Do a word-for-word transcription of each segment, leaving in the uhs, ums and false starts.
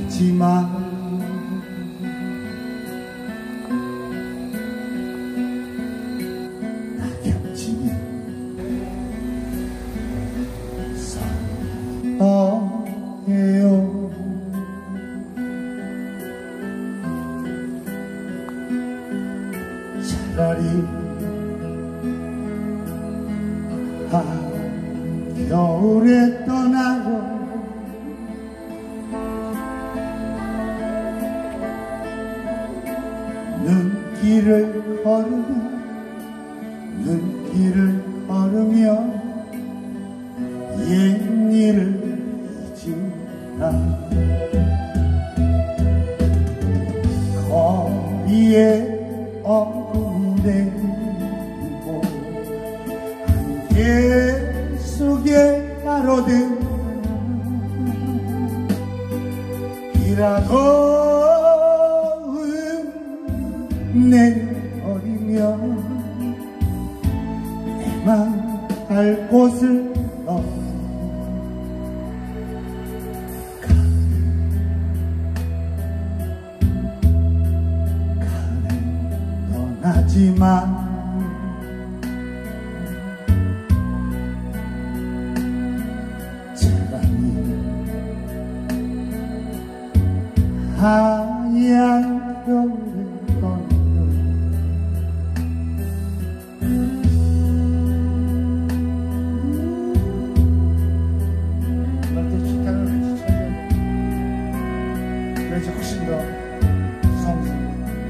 떠나지마. 낙엽지니 서해요. 차라리 겨울에 떠나요. 눈길을 걸으며 눈길을 걸으며 옛일을 잊으라. 거리에 어둠이 내리고 안개 속에 가로등 비라고 내버리며 내만 갈 곳을 떠 가을 떠나지마. 하얀 겨울을 떠나요. 널 또 기타를 왠지 쳐줘야 돼. 왠지 훨씬 더 성스러워.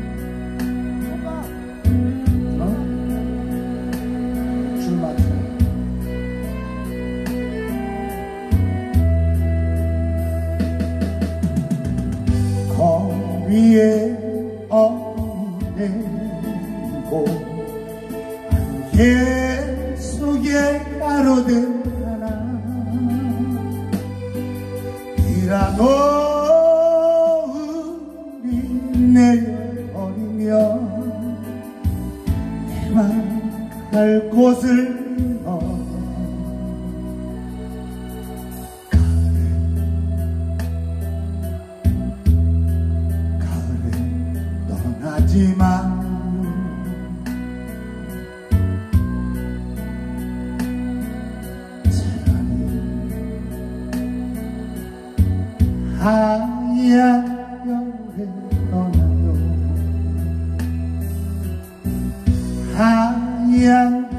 어? 줄 맞춰. 위에 어둠이 내리고 안개 속에 가로등 하나 비라도 우리 내버리며 내만 갈 곳을 너 떠나지마. 차라리 하얀 겨울에 떠나요. 하얀